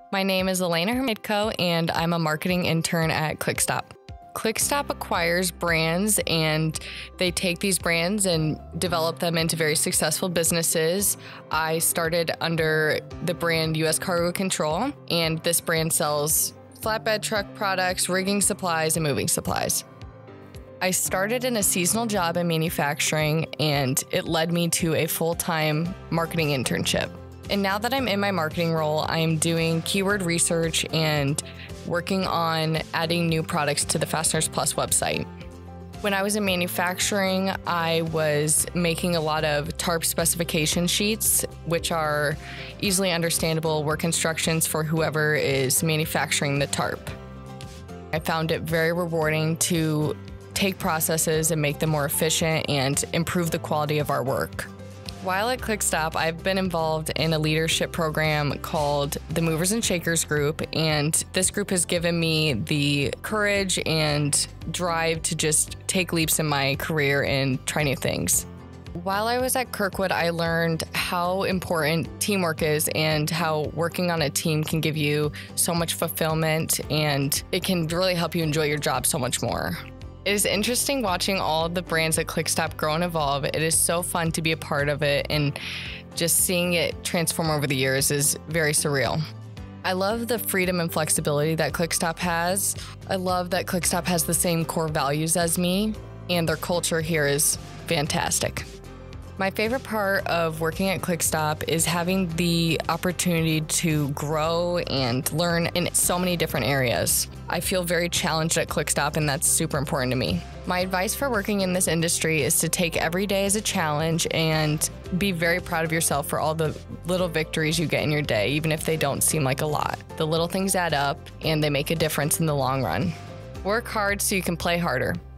My name is Alana Hromidko, and I'm a marketing intern at Clickstop. Clickstop acquires brands, and they take these brands and develop them into very successful businesses. I started under the brand US Cargo Control, and this brand sells flatbed truck products, rigging supplies, and moving supplies. I started in a seasonal job in manufacturing, and it led me to a full-time marketing internship. And now that I'm in my marketing role, I am doing keyword research and working on adding new products to the Fasteners Plus website. When I was in manufacturing, I was making a lot of tarp specification sheets, which are easily understandable work instructions for whoever is manufacturing the tarp. I found it very rewarding to take processes and make them more efficient and improve the quality of our work. While at Clickstop, I've been involved in a leadership program called the Movers and Shakers Group, and this group has given me the courage and drive to just take leaps in my career and try new things. While I was at Kirkwood, I learned how important teamwork is and how working on a team can give you so much fulfillment, and it can really help you enjoy your job so much more. It is interesting watching all the brands at Clickstop grow and evolve. It is so fun to be a part of it, and just seeing it transform over the years is very surreal. I love the freedom and flexibility that Clickstop has. I love that Clickstop has the same core values as me, and their culture here is fantastic. My favorite part of working at Clickstop is having the opportunity to grow and learn in so many different areas. I feel very challenged at Clickstop, and that's super important to me. My advice for working in this industry is to take every day as a challenge and be very proud of yourself for all the little victories you get in your day, even if they don't seem like a lot. The little things add up, and they make a difference in the long run. Work hard so you can play harder.